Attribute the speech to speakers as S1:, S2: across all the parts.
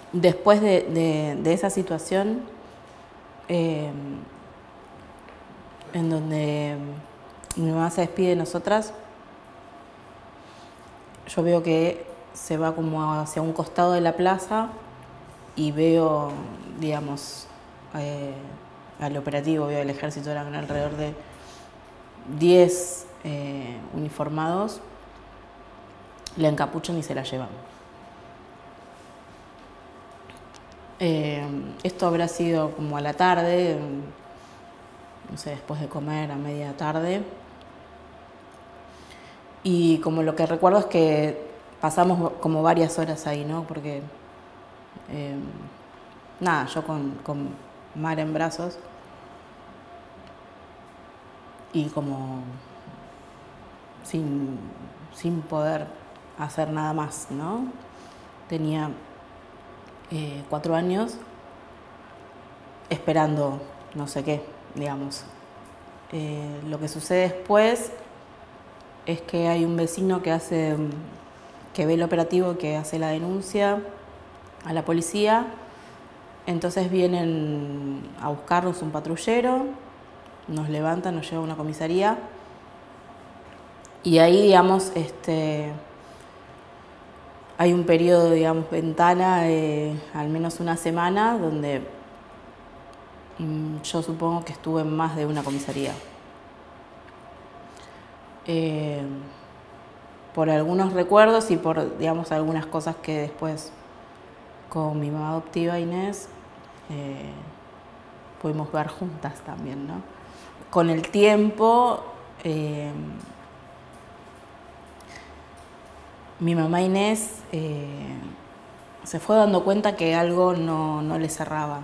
S1: después de esa situación, en donde mi mamá se despide de nosotras, yo veo que se va como hacia un costado de la plaza y veo, digamos, al operativo, veo al ejército, eran alrededor de 10 uniformados, la encapuchan y se la llevan. Esto habrá sido como a la tarde, no sé, después de comer, a media tarde. Y como lo que recuerdo es que pasamos como varias horas ahí, ¿no? Porque, nada, yo con Mar en brazos y como sin poder hacer nada más, ¿no? Tenía 4 años esperando no sé qué, digamos. Lo que sucede después es que hay un vecino que ve el operativo, que hace la denuncia a la policía. Entonces vienen a buscarnos un patrullero, nos levantan, nos llevan a una comisaría. Y ahí, digamos, hay un periodo, digamos, ventana de al menos una semana, donde yo supongo que estuve en más de una comisaría. Por algunos recuerdos y por, digamos, algunas cosas que después con mi mamá adoptiva Inés pudimos ver juntas también, ¿no? Con el tiempo, mi mamá Inés se fue dando cuenta que algo no le cerraba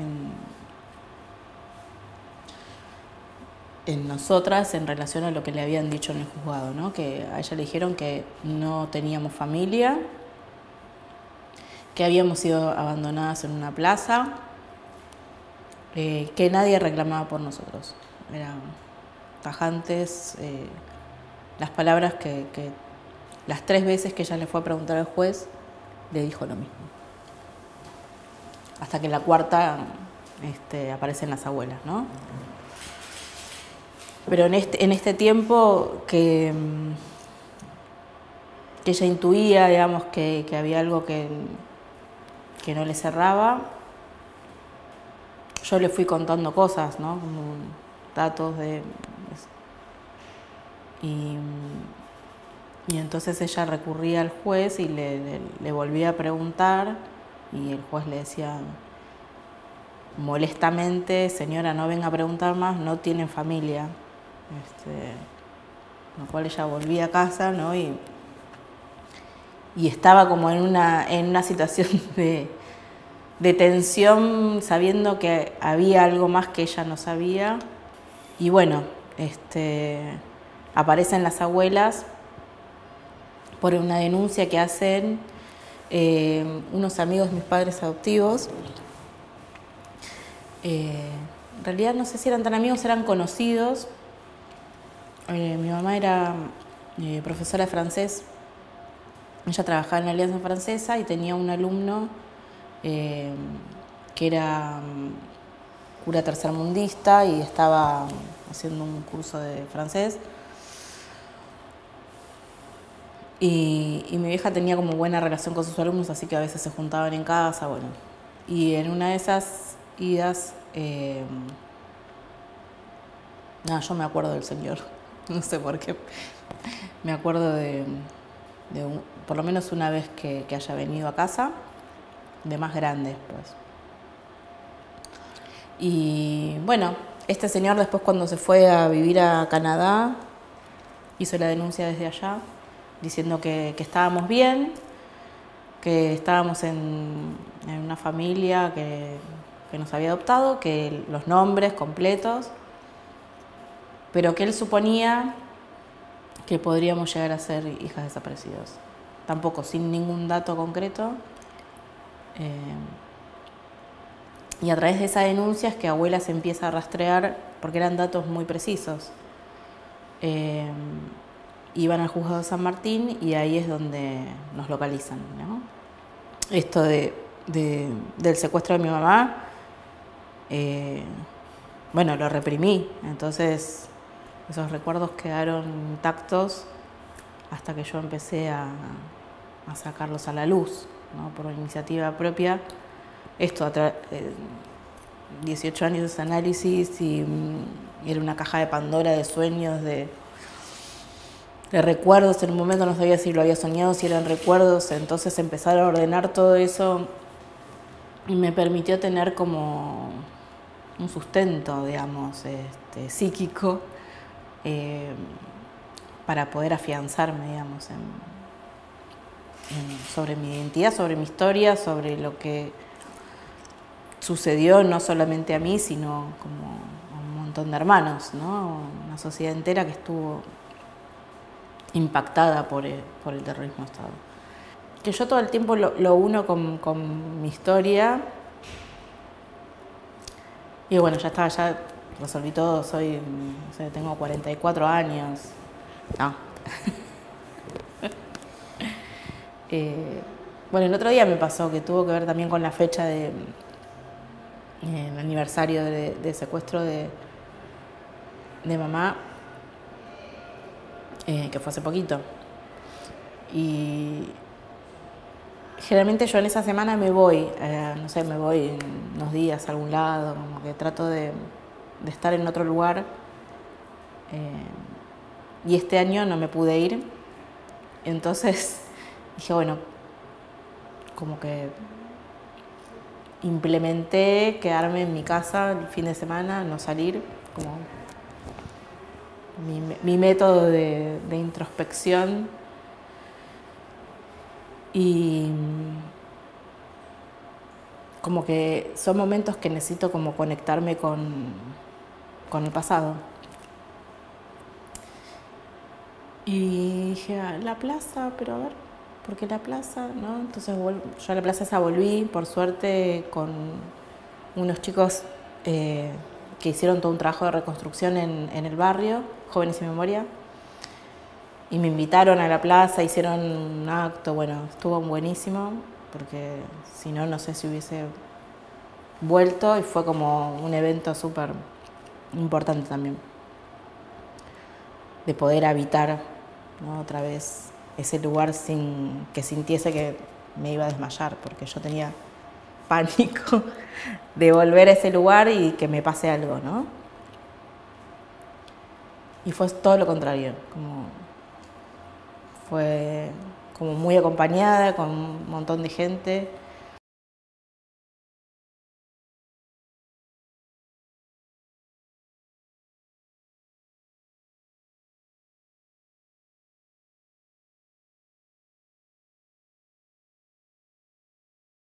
S1: en nosotras en relación a lo que le habían dicho en el juzgado, ¿no? Que a ella le dijeron que no teníamos familia, que habíamos sido abandonadas en una plaza, que nadie reclamaba por nosotros. Eran tajantes las palabras que las 3 veces que ella le fue a preguntar al juez, le dijo lo mismo. Hasta que la cuarta aparecen las abuelas, ¿no? Pero en este tiempo que ella intuía, digamos, que había algo que no le cerraba, yo le fui contando cosas, ¿no? Como datos y entonces ella recurría al juez y le volvía a preguntar, y el juez le decía molestamente: señora, no venga a preguntar más, no tienen familia. Con lo cual ella volvía a casa, ¿no? Y estaba como en una situación de tensión, sabiendo que había algo más que ella no sabía. Y bueno, aparecen las abuelas por una denuncia que hacen unos amigos de mis padres adoptivos. En realidad no sé si eran tan amigos, eran conocidos. Mi mamá era profesora de francés. Ella trabajaba en la Alianza Francesa y tenía un alumno que era cura tercermundista y estaba haciendo un curso de francés. Y mi vieja tenía como buena relación con sus alumnos, así que a veces se juntaban en casa, bueno. Y en una de esas idas, yo me acuerdo del señor, no sé por qué. Me acuerdo de por lo menos una vez que haya venido a casa, de más grande después. Y bueno, este señor después, cuando se fue a vivir a Canadá, hizo la denuncia desde allá, diciendo que estábamos bien, que estábamos en una familia que nos había adoptado, que los nombres completos, pero que él suponía que podríamos llegar a ser hijas desaparecidas. Tampoco sin ningún dato concreto. Y a través de esa denuncia es que abuela se empieza a rastrear, porque eran datos muy precisos. Iban al juzgado de San Martín y ahí es donde nos localizan, ¿no? Esto de del secuestro de mi mamá, bueno, lo reprimí. Entonces esos recuerdos quedaron intactos hasta que yo empecé a sacarlos a la luz, ¿no? Por iniciativa propia. Esto, 18 años de análisis y era una caja de Pandora de sueños, de recuerdos. En un momento no sabía si lo había soñado, si eran recuerdos. Entonces empezar a ordenar todo eso y me permitió tener como un sustento, digamos, psíquico, para poder afianzarme, digamos, sobre mi identidad, sobre mi historia, sobre lo que sucedió no solamente a mí, sino como a un montón de hermanos, ¿no? Una sociedad entera que estuvo impactada por el terrorismo de Estado. Que yo todo el tiempo lo uno con mi historia. Y bueno, ya está, ya resolví todo, tengo 44 años. No. Bueno, el otro día me pasó que tuvo que ver también con la fecha de el aniversario de secuestro de mamá, que fue hace poquito. Y generalmente yo en esa semana me voy, no sé, me voy unos días a algún lado, como que trato de estar en otro lugar. Y este año no me pude ir. Entonces dije, bueno, como que implementé quedarme en mi casa el fin de semana, no salir, como mi método de introspección. Y como que son momentos que necesito como conectarme con el pasado. Y dije, la plaza, pero a ver, ¿por qué la plaza? ¿No? Entonces yo a la plaza esa volví, por suerte, con unos chicos que hicieron todo un trabajo de reconstrucción en el barrio, Jóvenes Sin Memoria. Y me invitaron a la plaza, hicieron un acto, bueno, estuvo buenísimo, porque si no, no sé si hubiese vuelto, y fue como un evento súper importante también, de poder habitar, ¿no? Otra vez ese lugar sin que sintiese que me iba a desmayar, porque yo tenía pánico de volver a ese lugar y que me pase algo, ¿no? Y fue todo lo contrario, fue como muy acompañada, con un montón de gente.